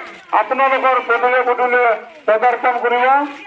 আপোনালোকৰ পদূলে পদূলে প্ৰদৰ্শন কৰিব।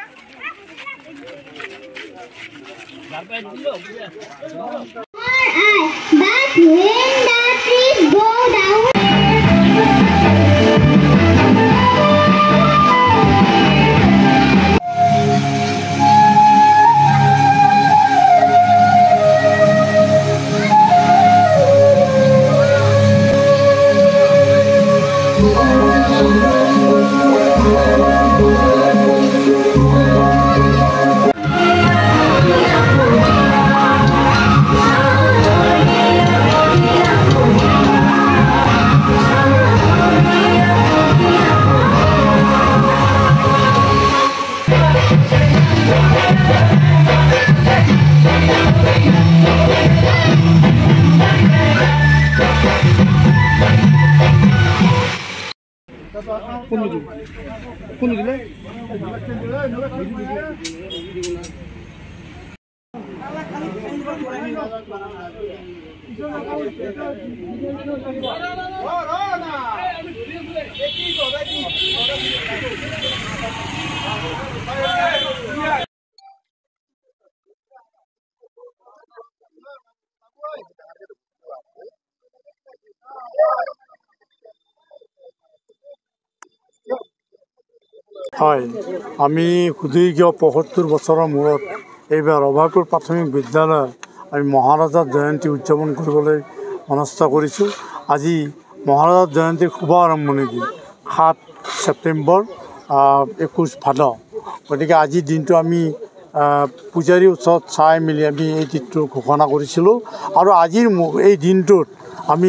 হয়, আমি সুদীৰ্ঘ ৭৫ বছৰৰ মূৰত এইবাৰ অভয়পুৰ প্ৰাথমিক বিদ্যালয়ত আমি মহাৰাজাৰ জয়ন্তী উদযাপন কৰিবলৈ মনস্থ কৰিছোঁ। আজি মহাৰাজাৰ জয়ন্তীৰ শুভ আৰম্ভণি দিন ৭ ছেপ্টেম্বৰ ২১ ভাদ। গতিকে আজিৰ দিনটো আমি পূজাৰীৰ ওচৰত চাই মেলি আমি এই দিনটো ঘোষণা কৰিছিলোঁ। আৰু আজিৰ এই দিনটোত আমি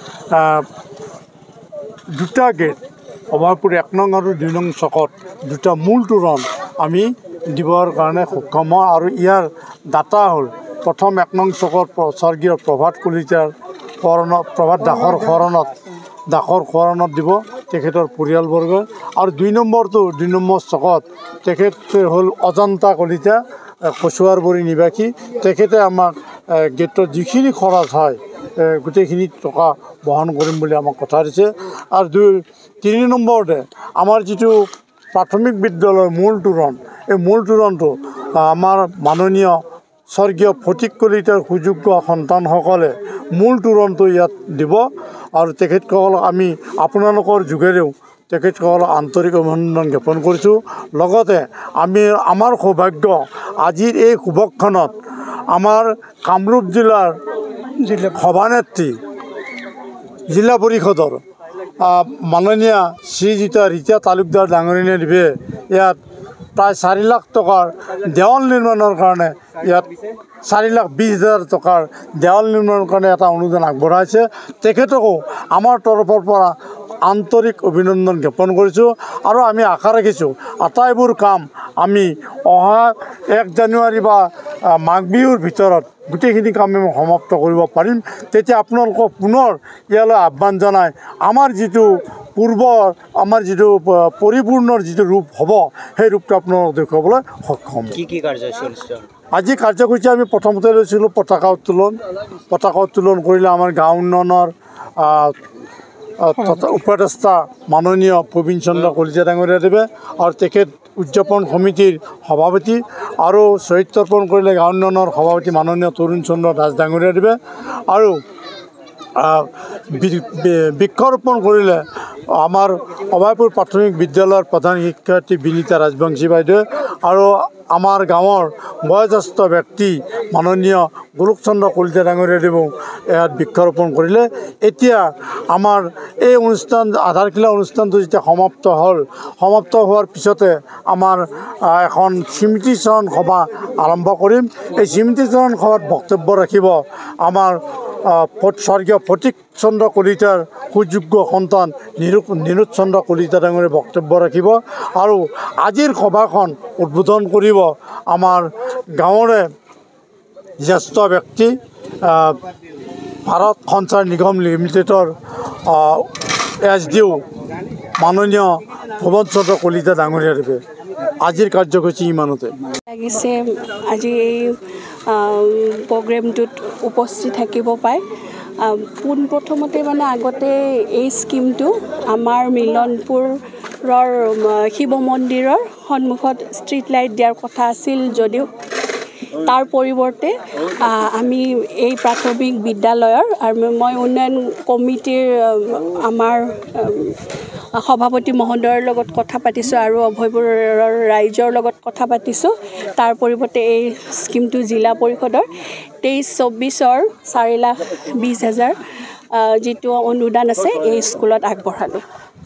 দুটা গেট অভয়পুৰ ১ নং আৰু ২ নং চকত দুটা মূল তোৰণ আমি দিবৰ কাৰণে সক্ষম হওঁ। আৰু ইয়াৰ দাতা হ'ল প্ৰথম ১ নং চকত স্বৰ্গীয় প্ৰভাত কলিতাৰ প্ৰভাত দাসৰ শৰণত দিব তেখেতৰ পৰিয়ালবৰ্গই। আৰু ২ নম্বৰ চকত তেখেত হ'ল অজন্তা কলিতা, কচুৱাৰবৰী নিবাসী। তেখেতে আমাক গেটৰ যিখিনি খৰচ হয় গোটেইখিনি টকা বহন কৰিম বুলি আমাক কথা দিছে। আৰু ৩ নম্বৰতে আমাৰ যিটো প্ৰাথমিক বিদ্যালয়ৰ মূল তোৰণ, এই মূল তোৰণটো আমাৰ মাননীয় স্বৰ্গীয় ফটিক কলিতাৰ সুযোগ্য সন্তানসকলে মূল তোৰণটো ইয়াত দিব। আৰু তেখেতসকলক আমি আপোনালোকৰ যোগেৰেও তেখেতসকলক আন্তৰিক অভিনন্দন জ্ঞাপন কৰিছোঁ। লগতে আমাৰ সৌভাগ্য আজিৰ এই শুভক্ষণত আমাৰ কামৰূপ জিলাৰ সভানেত্ৰী জিলা পৰিষদৰ মাননীয়া শ্ৰীযুত ৰীতা তালুকদাৰ ডাঙৰীয়াদেৱে ইয়াত প্ৰায় ৪ লাখ টকাৰ দেৱাল নিৰ্মাণৰ কাৰণে ইয়াত ৪,২০,০০০ টকাৰ দেৱাল নিৰ্মাণৰ কাৰণে এটা অনুদান আগবঢ়াইছে। তেখেতকো আমাৰ তৰফৰ পৰা আন্তৰিক অভিনন্দন জ্ঞাপন কৰিছোঁ। আৰু আমি আশা ৰাখিছোঁ আটাইবোৰ কাম আমি অহা ১ জানুৱাৰী বা মাঘ বিহুৰ ভিতৰত গোটেইখিনি কাম আমি সমাপ্ত কৰিব পাৰিম। তেতিয়া আপোনালোকক পুনৰ ইয়ালৈ আহ্বান জনাই আমাৰ যিটো পৰিপূৰ্ণৰ যিটো ৰূপ হ'ব সেই ৰূপটো আপোনালোকক দেখুৱাবলৈ সক্ষম। কি কাৰ্যসূচী আজি কাৰ্যসূচী আমি প্ৰথমতে লৈছিলোঁ পতাকা উত্তোলন কৰিলে আমাৰ গাঁও উন্নয়নৰ উপদেষ্টা মাননীয় প্ৰবীণ চন্দ্ৰ কলিতা ডাঙৰীয়াদেৱে আৰু তেখেত উদযাপন সমিতিৰ সভাপতি। আৰু শ্বহীদ তৰ্পণ কৰিলে গাঁও উন্নয়নৰ সভাপতি মাননীয় তৰুণ চন্দ্ৰ দাস ডাঙৰীয়াদেৱে। আৰু বৃক্ষৰোপণ কৰিলে আমাৰ অভয়পুৰ প্ৰাথমিক বিদ্যালয়ৰ প্ৰধান শিক্ষাৰ্থী বিনীতা ৰাজবংশী বাইদেৱে। আৰু আমাৰ গাঁৱৰ বয়োজ্যেষ্ঠ ব্যক্তি মাননীয় গোলোকচন্দ্ৰ কলিতা ডাঙৰীয়াদেৱেও ইয়াত বৃক্ষৰোপণ কৰিলে। এতিয়া আমাৰ এই আধাৰশিলা অনুষ্ঠানটো যেতিয়া সমাপ্ত হোৱাৰ পিছতে আমাৰ এখন স্মৃতিচাৰণ সভা আৰম্ভ কৰিম। এই স্মৃতিচাৰণ সভাত বক্তব্য ৰাখিব আমাৰ স্বৰ্গীয় ফটিক চন্দ্ৰ কলিতাৰ সুযোগ্য সন্তান নীৰোদ চন্দ্ৰ কলিতা ডাঙৰীয়াই বক্তব্য ৰাখিব। আৰু আজিৰ সভাখন উদ্বোধন কৰিব আমাৰ গাঁৱৰে জ্যেষ্ঠ ব্যক্তি ভাৰত সঞ্চাৰ নিগম লিমিটেডৰ SDO মাননীয় ভুৱন চন্দ্ৰ কলিতা ডাঙৰীয়াদেৱে। আজিৰ কাৰ্যসূচী ইমানতে লাগিছে। আজি এই প্ৰগ্ৰেমটোত উপস্থিত থাকিব পাই পোনপ্ৰথমতে মানে আগতে এই স্কিমটো আমাৰ মিলনপুৰৰ শিৱ মন্দিৰৰ সন্মুখত ষ্ট্ৰীট লাইট দিয়াৰ কথা আছিল যদিও তাৰ পৰিৱৰ্তে আমি এই প্ৰাথমিক বিদ্যালয়ৰ আৰু মই উন্নয়ন কমিটিৰ আমাৰ সভাপতি মহোদয়ৰ লগত কথা পাতিছোঁ আৰু অভয়পুৰৰ ৰাইজৰ লগত কথা পাতিছোঁ। তাৰ পৰিৱৰ্তে এই স্কিমটো জিলা পৰিষদৰ 23-24 4,20,000 যিটো অনুদান আছে এই স্কুলত আগবঢ়ালোঁ।